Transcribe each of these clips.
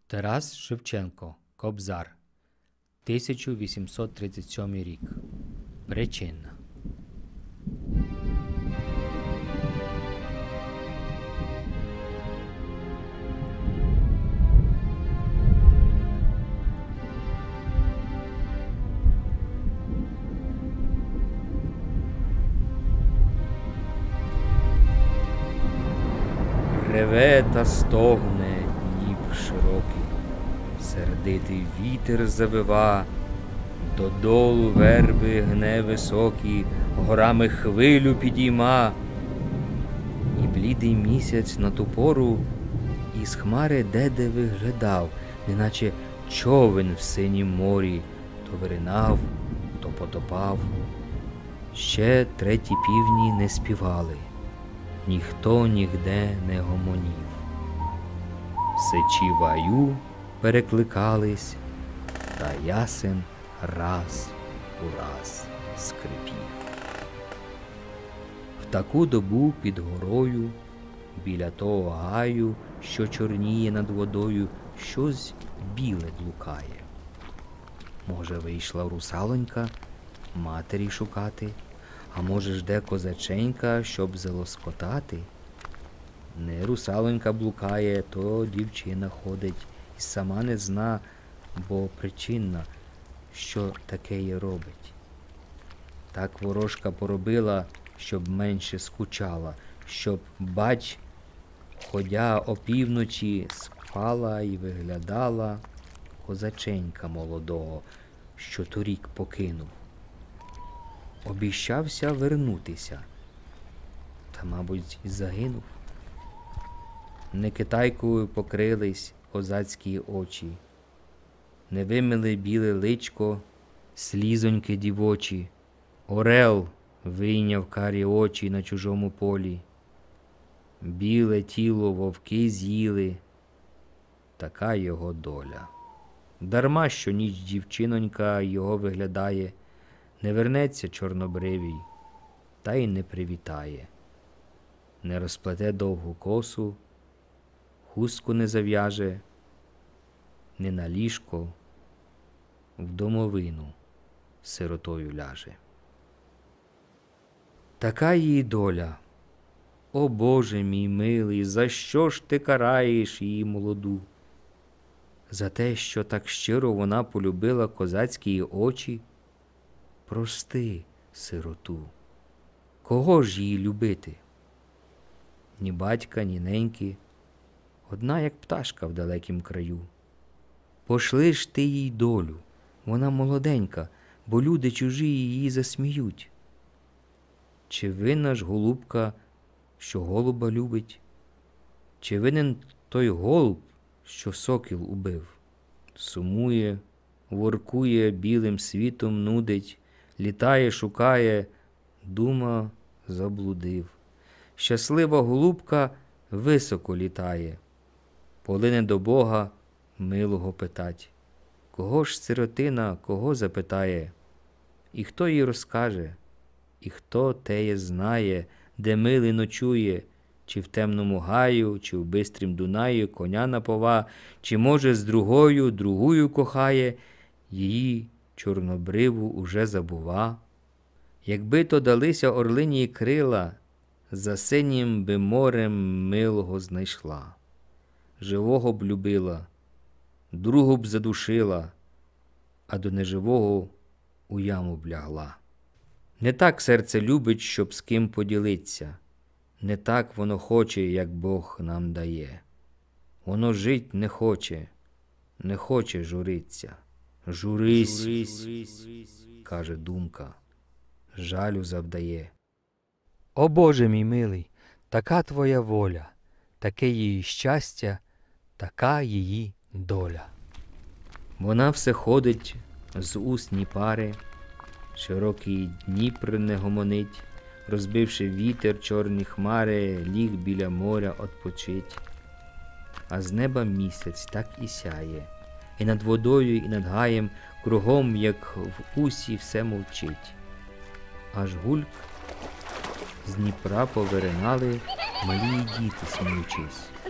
Тарас Шевченко. Кобзар. 1837 рік. Причина. Реве та стогне Дніп широкий, сердитий вітер завива, додолу верби гне високі, горами хвилю підійма. І блідий місяць на ту пору із хмари де виглядав, неначе човен в синім морі, то виринав, то потопав. Ще треті півні не співали, ніхто нігде не гомонів. Сичі ваю перекликались, та ясен раз у раз скрипів. В таку добу під горою, біля того гаю, що чорніє над водою, щось біле блукає. Може, вийшла русалонька матері шукати, а може, жде козаченька, щоб залоскотати? Не русалонька блукає, то дівчина ходить і сама не зна, бо причинна, що таке є робить. Так ворожка поробила, щоб менше скучала, щоб, бач, ходя опівночі, спала і виглядала козаченька молодого, що торік покинув. Обіщався вернутися, та, мабуть, і загинув. Не китайкою покрились козацькі очі, не вимили біле личко, слізоньки дівочі, орел вийняв карі очі на чужому полі, біле тіло вовки з'їли, така його доля. Дарма, що ніч дівчинонька його виглядає, не вернеться чорнобривій, та й не привітає, не розплете довгу косу, хустку не зав'яже, не на ліжко, в домовину сиротою ляже. Така її доля. О Боже мій милий, за що ж ти караєш її молоду? За те, що так щиро вона полюбила козацькі очі? Прости, сироту, кого ж її любити? Ні батька, ні неньки, одна, як пташка в далекім краю. Пошли ж ти їй долю, вона молоденька, бо люди чужі її засміють. Чи винна ж голубка, що голуба любить? Чи винен той голуб, що сокіл убив? Сумує, воркує, білим світом нудить, літає, шукає, дума заблудив. Щаслива голубка високо літає, полине до Бога милого питать. Кого ж сиротина, кого запитає? І хто їй розкаже? І хто теє знає, де милий ночує, чи в темному гаю, чи в бистрім Дунаю коня напова, чи, може, з другою кохає, її чорнобриву уже забува? Якби то далися орлині крила, за синім би морем милого знайшла. Живого б любила, другу б задушила, а до неживого у яму б лягла. Не так серце любить, щоб з ким поділиться, не так воно хоче, як Бог нам дає. Воно жить не хоче журиться. Журись, каже думка, жалю завдає. О Боже мій милий, така твоя воля, таке її щастя, така її доля. Вона все ходить з усні пари, широкий Дніпр не гомонить, розбивши вітер чорні хмари, ліг біля моря отпочить. А з неба місяць так і сяє, і над водою, і над гаєм, кругом, як в усі, все мовчить. Аж гульк з Дніпра повиринали малі діти, сміючись.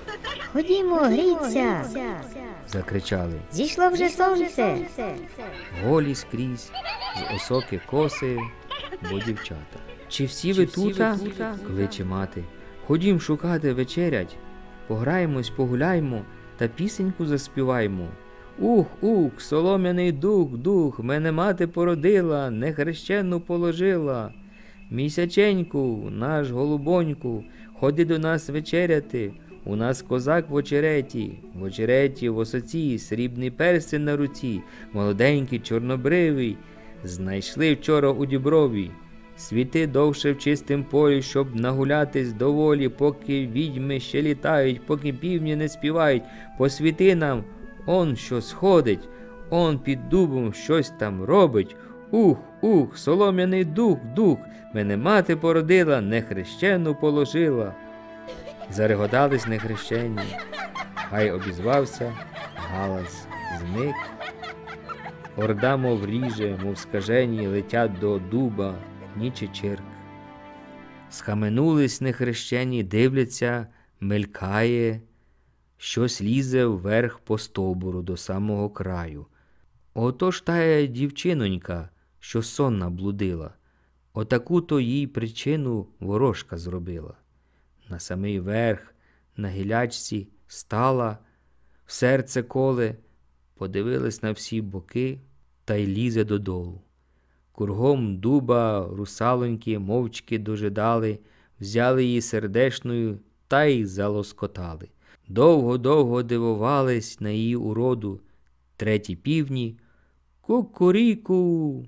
ходімо, гріться. Закричали. Зійшло вже сонце. Голі скрізь, з осоки коси, бо дівчата. Чи всі ви тута? Кличе мати. Ходім шукати вечерять. Пограємось, погуляймо та пісеньку заспіваймо. Ух, ух, солом'яний дух, дух, мене мати породила, нехрещену положила. Місяченьку, наш голубоньку, ходи до нас вечеряти. У нас козак в очереті в осоці, срібний перстень на руці, молоденький, чорнобривий, знайшли вчора у діброві. Світи довше в чистім полі, щоб нагулятись доволі, поки відьми ще літають, поки півні не співають. Посвіти нам, он що сходить, он під дубом щось там робить. Ух, ух, солом'яний дух, дух, мене мати породила, нехрещену положила. Зареготались нехрещені, хай обізвався, галас зник. Орда, мов ріже, мов скажені, летять до дуба, ніче чирк. Схаменулись нехрещені, дивляться, мелькає, щось лізе вверх по стовбуру до самого краю. Отож тая дівчинонька, що сонна блудила, отаку-то їй причину ворожка зробила. На самий верх, на гілячці стала, в серце коле, подивилась на всі боки та й лізе додолу. Кругом дуба русалоньки мовчки дожидали, взяли її сердешною та й залоскотали. Довго-довго дивувались на її уроду, треті півні кукуріку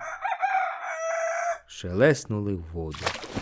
шелеснули в воду.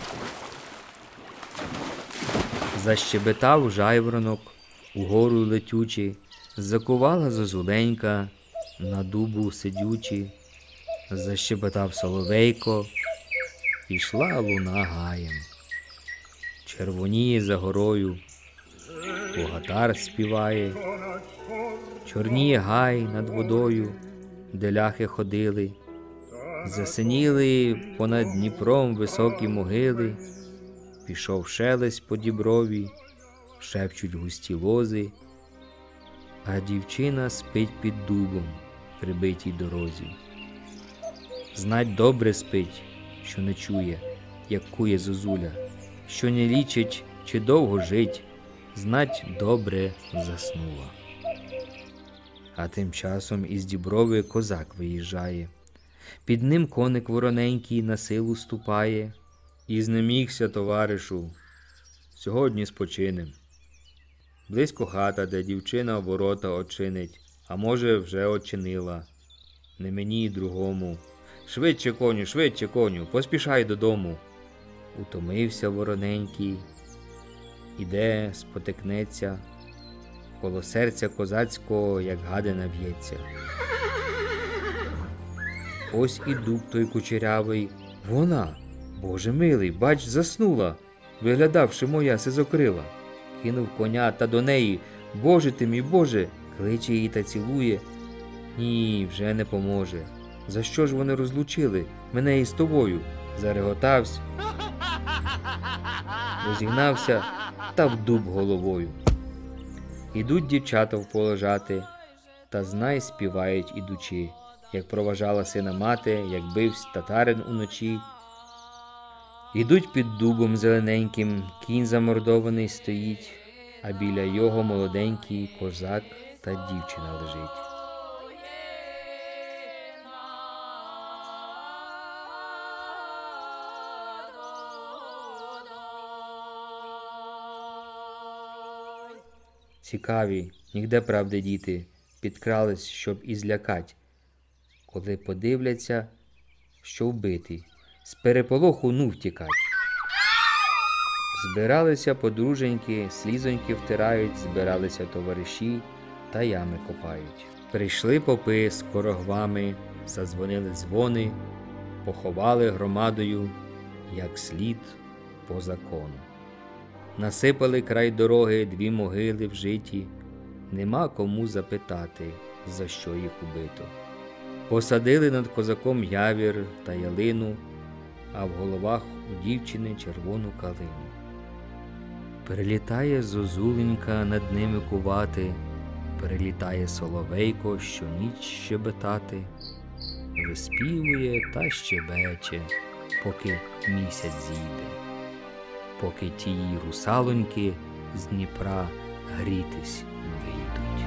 Защебетав жайворонок угору летючи, закувала зозуленька на дубу сидючи, защебетав соловейко, пішла луна гаєм. Червоніє за горою, богатар співає, чорніє гай над водою, де ляхи ходили, засиніли понад Дніпром високі могили, пішов шелест по діброві, шепчуть густі лози, а дівчина спить під дубом при битій дорозі. Знать добре спить, що не чує, як кує зозуля, що не лічить, чи довго жить, знать добре заснула. А тим часом із діброви козак виїжджає, під ним коник вороненький на силу ступає. І знемігся, товаришу, сьогодні спочинем. Близько хата, де дівчина ворота очинить, а може вже очинила. Не мені й другому. Швидше, коню, поспішай додому. Утомився вороненький, іде, спотикнеться, коло серця козацького, як гадина в'ється. Ось і дуб той кучерявий, вона, Боже милий, бач, заснула, виглядавши моя сизокрила. Кинув коня та до неї, Боже ти мій, Боже, кличе її та цілує. Ні, вже не поможе. За що ж вони розлучили мене із тобою? Зареготався, розігнався та в дуб головою. Ідуть дівчата в полежати, та знай співають ідучи, як проважала сина мати, як бивсь татарин уночі. Ідуть під дубом зелененьким, кінь замордований стоїть, а біля його молоденький козак та дівчина лежить. Цікаві, нігде правди діти, підкрались, щоб і злякать. Коли подивляться, що вбитий, з переполоху втікать. Збиралися подруженьки, слізоньки втирають, збиралися товариші та ями копають. Прийшли попи з корогвами, задзвонили дзвони, поховали громадою, як слід по закону. Насипали край дороги 2 могили вжиті, нема кому запитати, за що їх убито. Посадили над козаком явір та ялину, а в головах у дівчини червону калину. Перелітає зозуленька над ними кувати, перелітає соловейко щоніч щебетати, виспівує та щебече, поки місяць зійде, поки тії русалоньки з Дніпра грітись вийдуть.